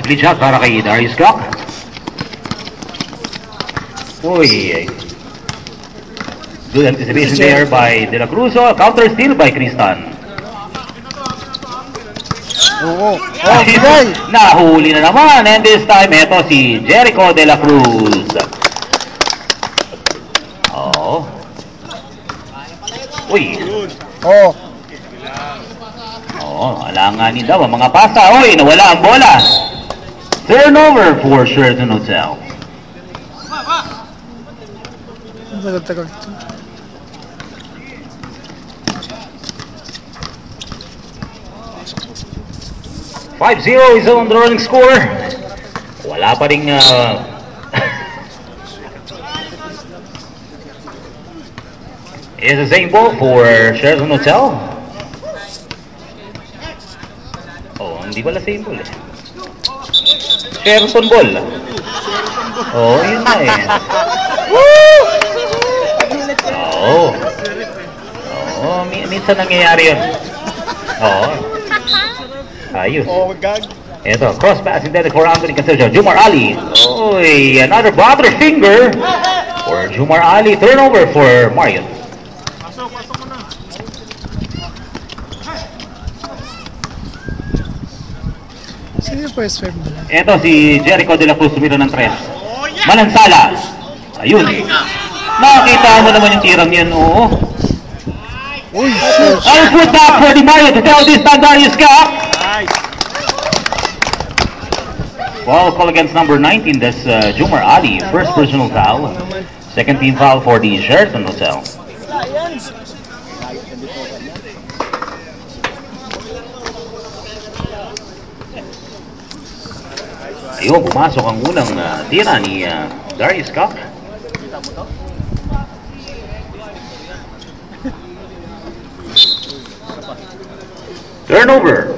split shot para kay Darius Cock. Uy. Good anticipation there by De La Cruz. Counter steal by Cristan. Nahuli na naman. And this time, ito si Jericho De La Cruz. Oh. Uy. Alanganin daw ang mga pasa. Uy, nawala ang bola. Turnover for Sheraton Hotel. Tagal-tagal. 5-0 is on the running score. Wala pa ring it's the same ball for Sheraton Hotel. Oh, hindi pala same ball eh. Sheraton ball. Oh, yun na eh. Minsan nangyayari yun. Ayos. Ito, cross pass intended for Anthony Concepcion. Jumar Ali. Oy, another bother finger for Jumar Ali. Turnover for Marion. Pasok mo na. Sino yung first five mo? Ito si Jericho De La Cruz tumira ng 3. Manansala. Ayun. Nakita mo naman yung tirang yan, oo. Uy, I'll put back for the Marion to tell this time Darius Cock. Foul call against number 19, that's Jumar Ali. First personal foul. Second team foul for the Sheraton Hotel. Ayun, pumasok ang unang tira ni Darius Cock. Turnover.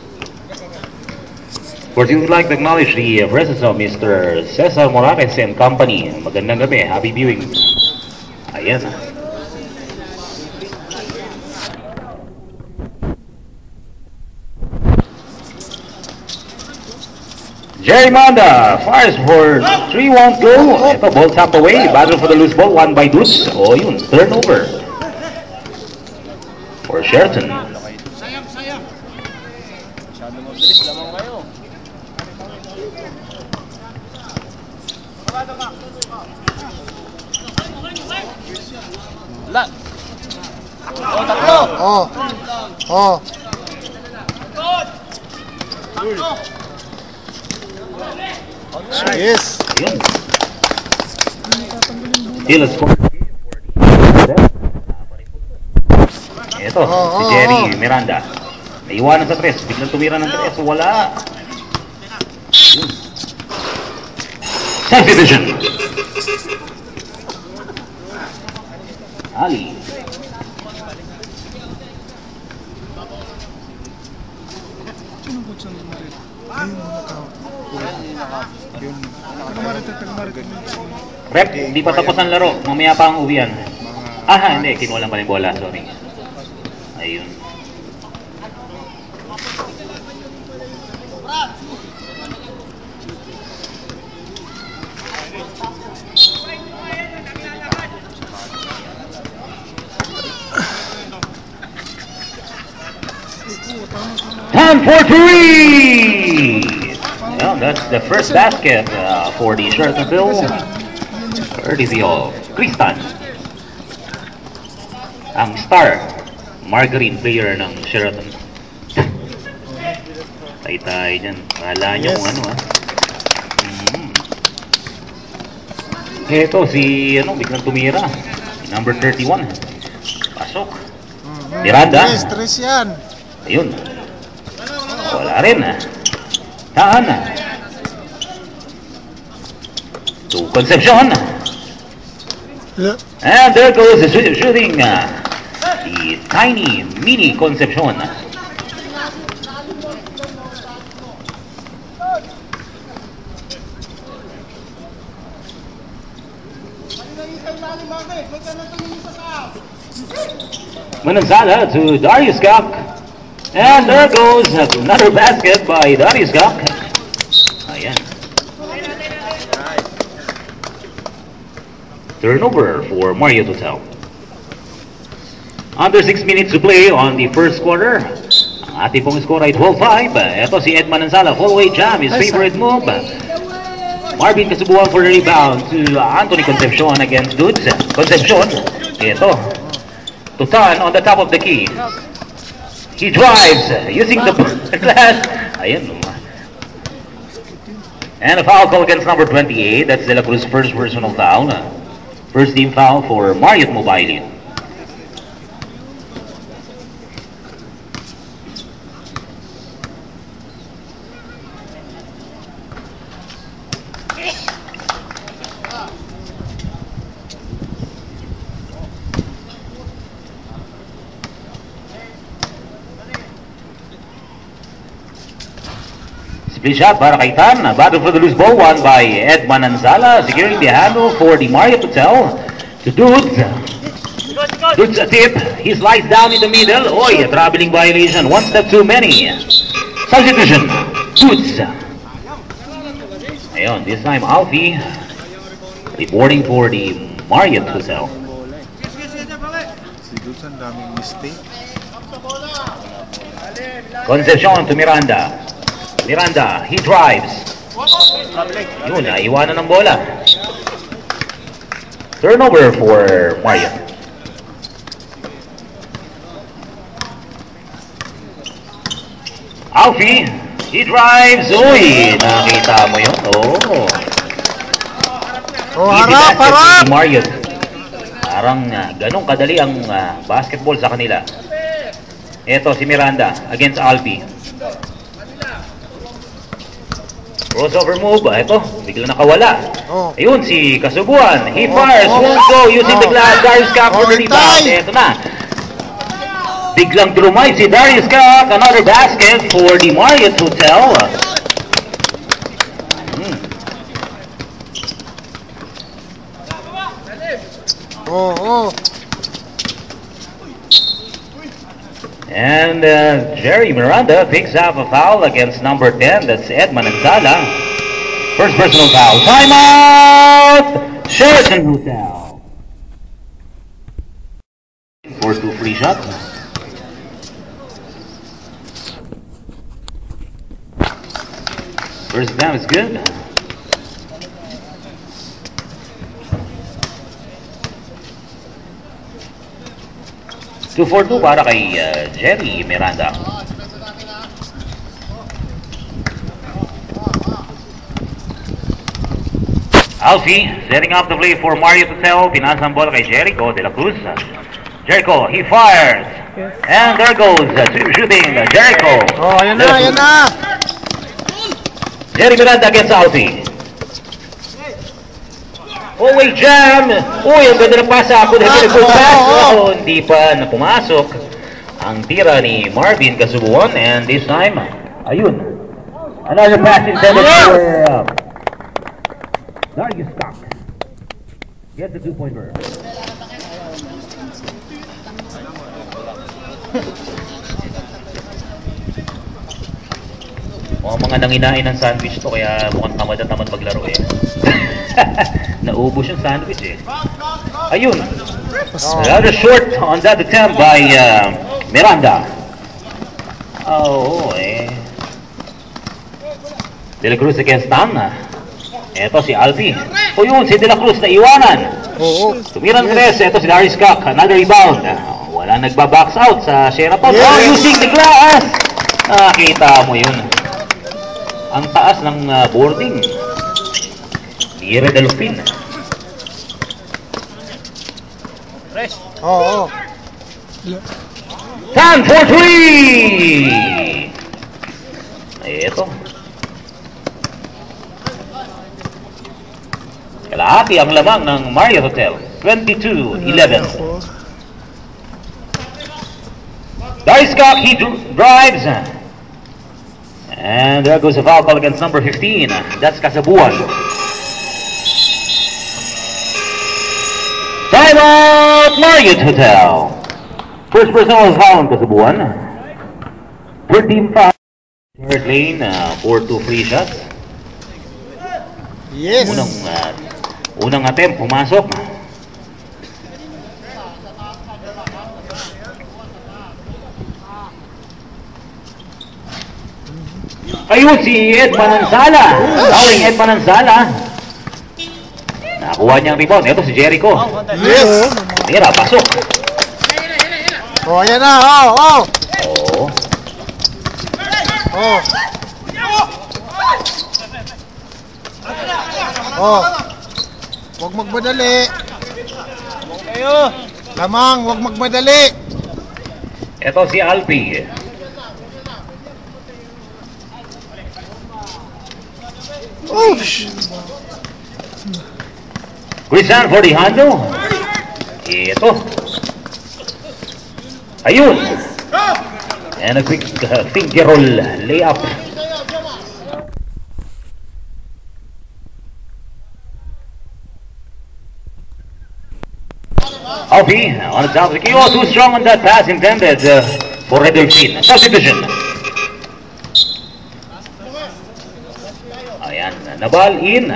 Of course, we would like to acknowledge the presence of Mr. Cesar Morales and company. Magandang gabi. Happy viewing. Ayan. Jerry Manda fires for 3 won't go. Ito, ball tapped away. Battle for the loose ball. 1 by Dutz. O yun, turnover for Sheraton. Yes. Still a score. Ito, si Jerry Miranda. Naiwanan sa 3. Biglang tumira ng 3. Wala. Self-division. Ali. Rep, hindi pa tapos ang laro. Mamaya pa ang uwian. Hindi. Kinuha lang pala yung bola. Sorry. Ayun. Time for 3! Well, that's the first basket for the Sheratonville. Courtesy of Cristan. Ang star, margarine player ng Sheraton. Tay-tay dyan. Kala nyo kung ano Ito si, biglang tumira. Number 31. Pasok. Miranda. Stress yan. Ayun. Wala rin Tahan to Concepcion. And there goes the shooting the tiny mini Concepcion. Manansala to Darius Cock. And there goes another basket by Darius Cock. Turnover for Marriott Hotel. Under 6 minutes to play on the first quarter. Ang ating pong score ay 12-5. Ito si Ed Manansala, full-way jam, his favorite move. Marvin Kasubuan for the rebound to Anthony Concepcion against Dudes. Concepcion, ito. Tutan on the top of the key. He drives using the glass. Ayun. And a foul call against number 28. That's De La Cruz's first personal foul. First team foul for Marriott Mobile. Split shot para kay Tan. Battle for the loose ball won by Ed Manansala. Securing the handle for the Marriott Hotel to Dudes. Dudes a tip. He slides down in the middle. Oy, a traveling violation. One step too many. Substitution. Dudes. Ayun, this time Alfie reporting for the Marriott Hotel. Si Dudes ang daming mistake. Concepcion to Miranda. Miranda, he drives. Yun, naiwanan ng bola. Turnover for Marriott. Alfie, he drives. Uy, nakita mo yun. Oh. Oh, harap! Marriott. Parang ganun kadali ang basketball sa kanila. Ito si Miranda against Alfie. Crossover move, ito, bigla nakawala. Ayun, si Kasubuan, he fires, won't go, using the glass, Darius Kak for the rebound. Ito na. Biglang drumay si Darius Kak, another basket for the Marriott Hotel. And Jerry Miranda picks up a foul against number 10. That's Ed Manansala. First personal foul. Timeout! Sheraton Hotel. For 2 free shots. First down is good. Two for two para kay Jerry Miranda. Alfie setting up the play for Marriott Hotel. Pinasa ang bola kay Jericho De La Cruz. Jericho, he fires. And there goes shooting Jericho. Oh, ayan na, ayan na. Jerry Miranda against Alfie. Oh, wait, jam! Uy, ang ganda ng pasa ako. Good pass. Oh, hindi pa na pumasok ang tira ni Marvin Kasubuan. And this time, ayun. Another pass intended for Darius Kak. Get the 2-pointer. Mga nanginain ng sandwich to, kaya mukhang tamad na tamad maglaro eh. Naubos yung sandwich eh. Ayun. Rather short on that attempt by Miranda. Oh, eh. De La Cruz against Tan. Ito si Alfie. O yun, si De La Cruz na iwanan. Tumiran tres. Ito si Darius Kak. Another rebound. Wala nagbabox out sa Sheraton. Oh, using the glass. Nakita mo yun. Ang taas ng boarding. Ire de Lupin. Tan for 3! Ito. Kalahati ang lamang ng Marriott Hotel. 22-11. Darius Kak, he drives. And there goes a foul call against number 15. That's Kasabuan. Timeout, Marriott Hotel. First personal foul on Kasabuan. Third team foul. Third lane for 2 free shots. Yes. Unang attempt, pumasok. Ayun si Edman Ansala. Towering Edman Ansala. Nakuha niyang rebound. Ito si Jericho. Yes. Tira, pasok. Oh, yan na. Oh, oh. Oo. Oh. Oh. Huwag magmadali. Lamang, huwag magmadali. Ito si Alpi. Oh. Christian for the handle. Ito. Ayun. And a quick finger roll layup. Alpi on the top of the key. Oh, too strong on that pass intended for Redolfin. Substitution. Ayan, nabal in.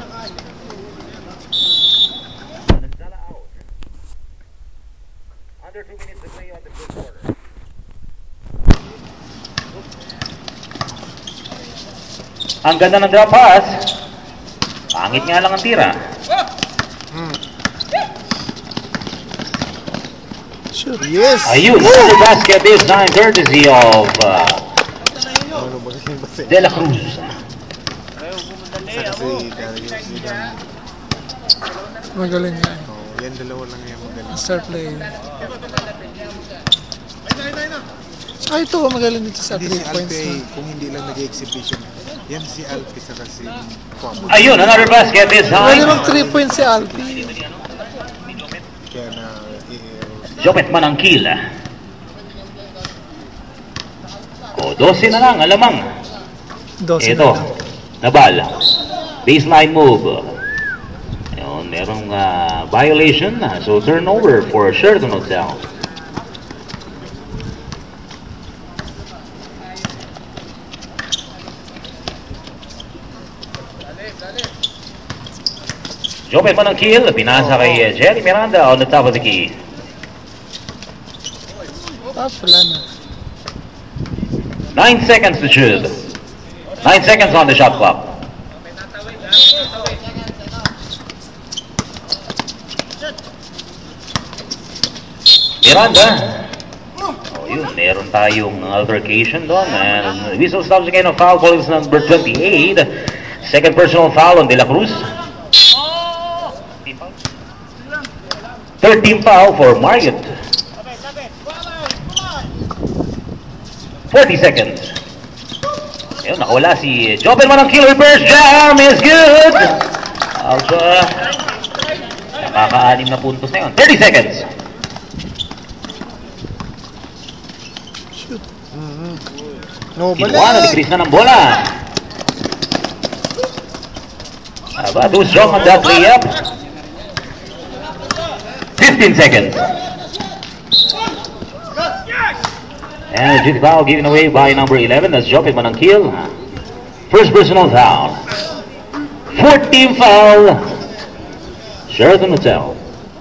Under 2 minutes to play on the first quarter. Ang ganda ng drop pass. Pangit nga lang ang tira. Sure. Yes. Ayun, the basket this time courtesy of De La Cruz. Magaling nga. Yan dalawa lang yan magaling. Star player. Ay, ito magaling dito sa 3 Hindi si points. Alpe, kung hindi lang nag-exhibition. Yan si Alpe sa kasi Kwamo. Ayun, another basket this Magaling time. mag 3 points si Alpi. Kaya na Jopet Manangkil. O, 12 na lang, alamang. 12 Ito, na lang. nabal. Baseline move. Ayun, merong violation. So, turnover for Sheraton Hotel. Jopet Manangkil, pinasa kay Jerry Miranda on the top of the key. Wala na. 9 seconds to shoot. 9 seconds on the shot clock. Miranda. Oh, yun, meron tayong altercation doon. And whistle stops again of foul ball is number 28. Second personal foul on De La Cruz. 13 foul for Marriott. 40 seconds. Ayun, nakawala si Jopel Manangkil. Reverse jam is good. Also, nakaka-6 na puntos na yun. 30 seconds. Shoot. No, Kinuha na ni balik. Chris na ng bola. Aba, too strong on that layup. 15 seconds. And a jig foul given away by number 11. That's Jopet Manangkil. First personal foul. 14 foul. Sheraton Hotel.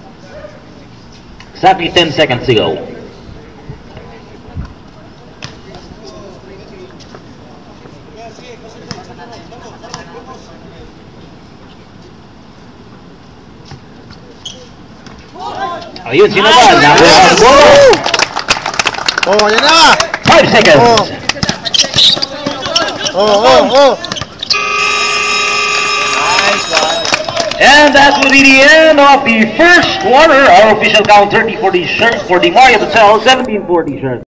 Exactly 10 seconds to go. Ayun, sinabal. Nakuha ang bolo. Oh, yan na. 5 seconds. Oh. And that will be the end of the first quarter. Our official count 30 for the Marriott Hotel, 17 for the shirt.